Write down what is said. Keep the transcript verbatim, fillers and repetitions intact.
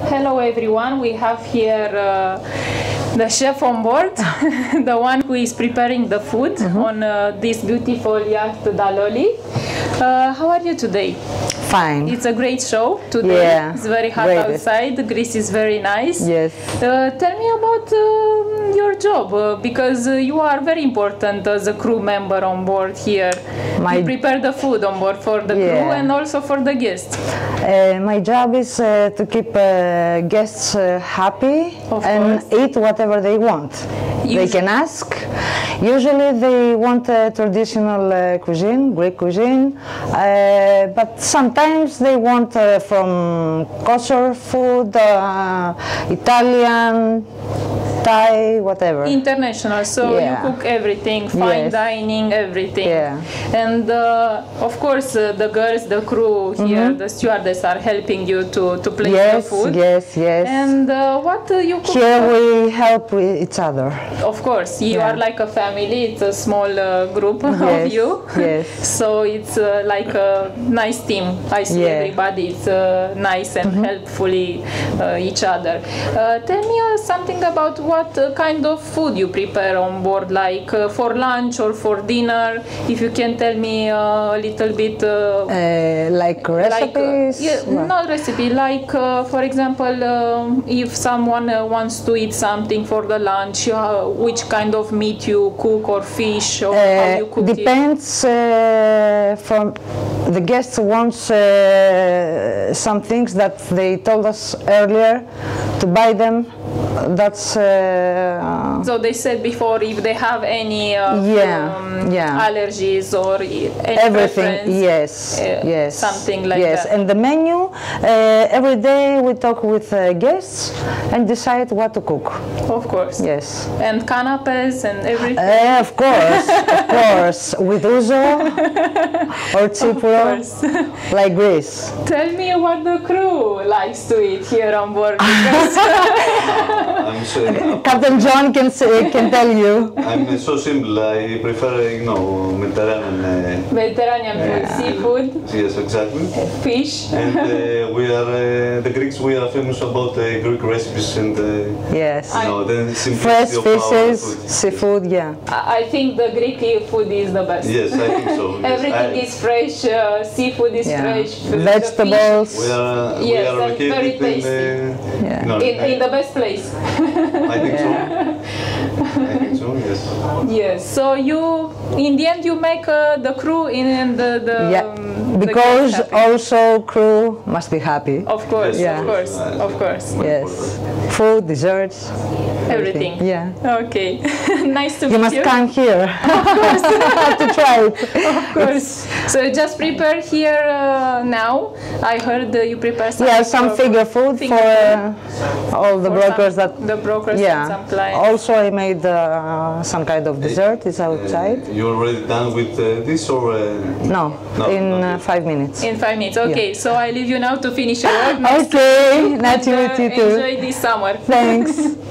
Hello everyone, we have here uh, the chef on board, the one who is preparing the food mm-hmm. on uh, this beautiful yacht Daloli. Uh, how are you today? Fine. It's a great show today. Yeah. It's very hot Great. outside. Greece is very nice. Yes. Uh, tell me about uh, your job uh, because uh, you are very important as a crew member on board here. My you prepare the food on board for the yeah. crew and also for the guests. Uh, my job is uh, to keep uh, guests uh, happy Of and course. eat whatever they want. Usually. They can ask. Usually they want uh, traditional uh, cuisine, Greek cuisine, uh, but sometimes they want uh, from kosher food, uh, Italian, Thai, whatever. International, so Yeah. you cook everything, fine Yes. dining, everything. Yeah. And uh, of course, uh, the girls, the crew here, Mm-hmm. the stewardess are helping you to, to place Yes, the food. yes, yes. And uh, what uh, you cook? Here we help with each other. Of course, you Yeah. are like a family. It's a small uh, group Yes, of you. yes. So it's uh, like a nice team. I see Yeah. everybody. It's uh, nice and Mm-hmm. helpfully uh, each other. Uh, tell me uh, something about what uh, kind of food you prepare on board, like uh, for lunch or for dinner. If you can tell me uh, a little bit. Uh, Uh, like like uh, recipes? yeah, What? not recipe, like uh, for example, um, if someone uh, wants to eat something for the lunch, uh, which kind of meat you cook or fish or how you cook it? Depends uh, from the guest wants uh, some things that they told us earlier to buy them. That's uh, So they said before if they have any uh, Yeah, um, yeah. allergies or any everything. preference, Yes, uh, yes, something like yes. that. And the menu, uh, every day we talk with uh, guests and decide what to cook. Of course. Yes. And canapes and everything. Uh, of course, of course, with ouzo or cipro, course. like Greece. Tell me what the crew likes to eat here on board, because I'm so, uh, Captain John can say, can tell you. I'm uh, so simple. I prefer, you know, Mediterranean. Uh, Mediterranean food, uh, seafood, Yes, exactly. fish. And uh, we are uh, the Greeks. We are famous about uh, Greek recipes and uh, Yes. you know the Fresh simplicity of our fishes, food. seafood, yeah. I I think the Greek food is the best. Yes, I think so. Yes, Everything I- is fresh, uh, seafood is Yeah. fresh, f- the Vegetables. We are uh, Yes, we are and very located in, tasty. uh, Yeah. no, fish. In, in the best place. I think so. I think so. Yes. Yes. So you, in the end, you make uh, the crew in, in the the. Yeah, um, the because guests happy. also crew must be happy. Of course, Yes, Yeah. of course, uh, of course. Yes, food, desserts, Everything. Yeah, Okay. Nice to you meet must you. come here to try it. Of course. So you just prepare here uh, now. I heard uh, you prepare some. Yeah, some for- figure food finger for food. uh, all the For brokers some- that. the brokers Yeah. and some clients. Also, I made uh, some kind of dessert. It's outside. Uh, you already done with uh, this or? Uh, No, No, in not uh, yet. five minutes. In five minutes. Okay. So I leave you now to finish your work. Okay, nice to And, meet uh, you too. Enjoy this summer. Thanks.